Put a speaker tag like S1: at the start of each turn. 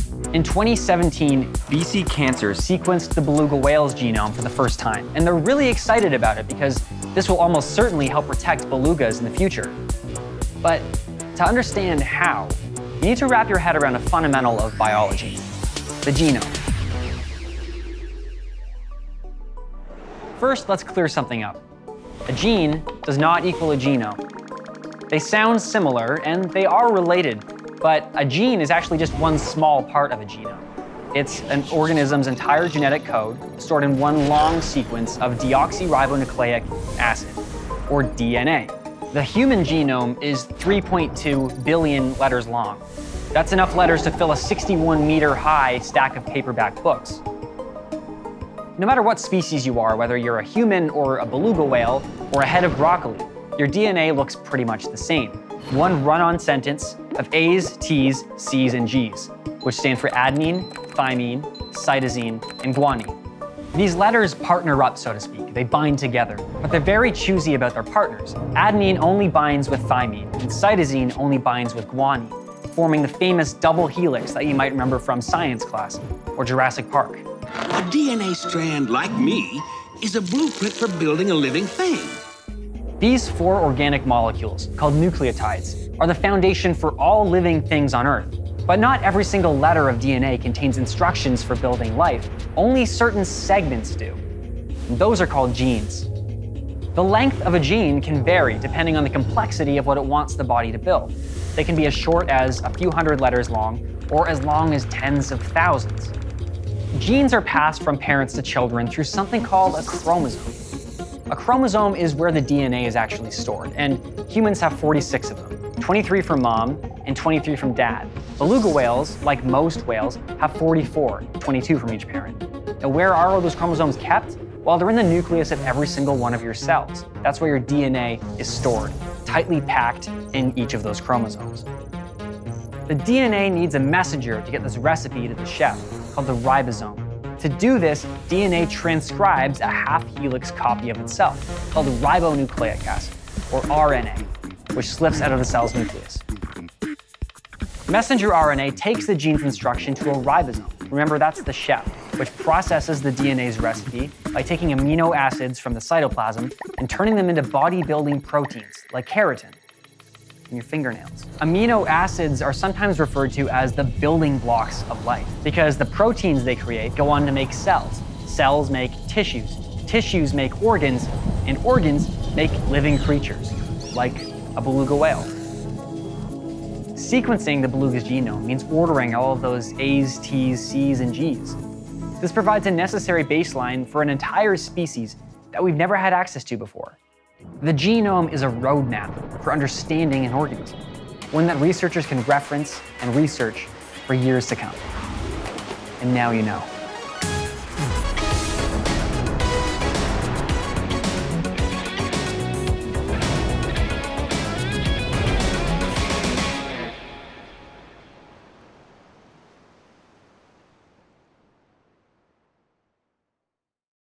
S1: In 2017, BC Cancer sequenced the beluga whale's genome for the first time, and they're really excited about it because this will almost certainly help protect belugas in the future. But to understand how, you need to wrap your head around a fundamental of biology, the genome. First, let's clear something up. A gene does not equal a genome. They sound similar, and they are related, but a gene is actually just one small part of a genome. It's an organism's entire genetic code stored in one long sequence of deoxyribonucleic acid, or DNA. The human genome is 3.2 billion letters long. That's enough letters to fill a 61-meter-high stack of paperback books. No matter what species you are, whether you're a human or a beluga whale or a head of broccoli, your DNA looks pretty much the same. One run-on sentence of A's, T's, C's, and G's, which stand for adenine, thymine, cytosine, and guanine. These letters partner up, so to speak. They bind together, but they're very choosy about their partners. Adenine only binds with thymine, and cytosine only binds with guanine, forming the famous double helix that you might remember from science class or Jurassic Park.
S2: A DNA strand, like me, is a blueprint for building a living thing.
S1: These four organic molecules, called nucleotides, are the foundation for all living things on Earth. But not every single letter of DNA contains instructions for building life. Only certain segments do. And those are called genes. The length of a gene can vary depending on the complexity of what it wants the body to build. They can be as short as a few hundred letters long, or as long as tens of thousands. Genes are passed from parents to children through something called a chromosome. A chromosome is where the DNA is actually stored, and humans have 46 of them, 23 from mom and 23 from dad. Beluga whales, like most whales, have 44, 22 from each parent. Now, where are all those chromosomes kept? Well, they're in the nucleus of every single one of your cells. That's where your DNA is stored, tightly packed in each of those chromosomes. The DNA needs a messenger to get this recipe to the chef, called the ribosome. To do this, DNA transcribes a half-helix copy of itself, called ribonucleic acid, or RNA, which slips out of the cell's nucleus. Messenger RNA takes the gene's instruction to a ribosome. Remember, that's the chef, which processes the DNA's recipe by taking amino acids from the cytoplasm and turning them into body-building proteins, like keratin in your fingernails. Amino acids are sometimes referred to as the building blocks of life because the proteins they create go on to make cells. Cells make tissues. Tissues make organs, and organs make living creatures, like a beluga whale. Sequencing the beluga's genome means ordering all of those A's, T's, C's, and G's. This provides a necessary baseline for an entire species that we've never had access to before. The genome is a roadmap for understanding an organism, one that researchers can reference and research for years to come. And now you know.